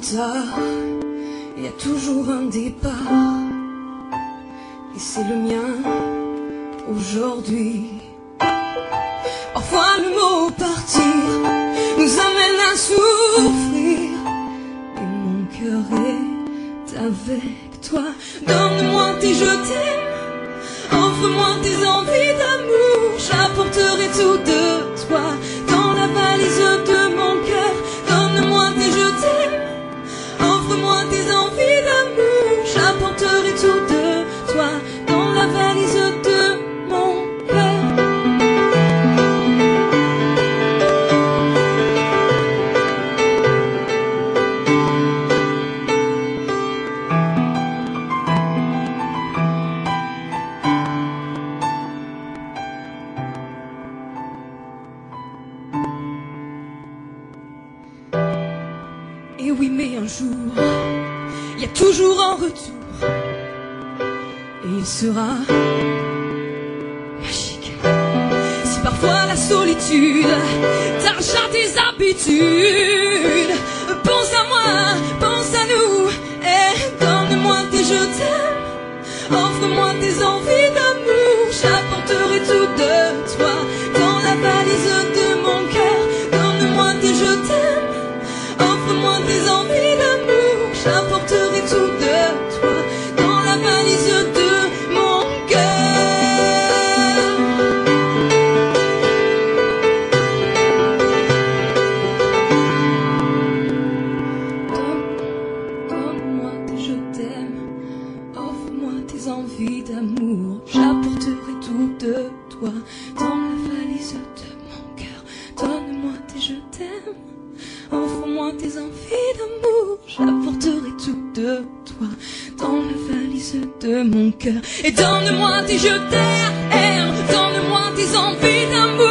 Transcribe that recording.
tard, il y a toujours un départ, et c'est le mien aujourd'hui. Parfois le mot partir nous amène à souffrir, et mon cœur est avec toi. Donne-moi tes je t'aime, offre-moi tes envies d'amour, j'apporterai tout de toi dans la valise de mon cœur. Donne-moi tes je t'aime, offre-moi tes envies d'amour, j'apporterai tout de toi dans la valise de mon cœur. Et oui, mais un jour, il y a toujours un retour, et il sera magique. Si parfois la solitude t'arrache à tes habitudes, pense à moi, pense à nous, et donne-moi tes je t'aime, offre-moi tes envies d'amour, j'apporterai tout de toi dans la valise de mon cœur. Donne-moi tes je t'aime, offre-moi tes envies d'amour, j'apporterai tout de toi dans la valise de mon cœur. Donne-moi tes je t'aime, offre-moi tes envies d'amour, j'apporterai tout de toi dans la valise de mon cœur. Donne-moi tes je t'aime, offre-moi tes envies d'amour, j'apporterai tout de toi dans la valise de mon cœur. Et donne-moi tes je t'aime, donne-moi tes envies d'amour.